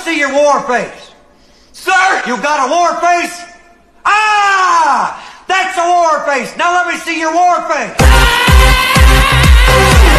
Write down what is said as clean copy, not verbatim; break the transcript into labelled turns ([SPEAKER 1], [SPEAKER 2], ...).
[SPEAKER 1] see your war face.
[SPEAKER 2] Sir!
[SPEAKER 1] You got a war face? Ah! That's a war face. Now let me see your war face.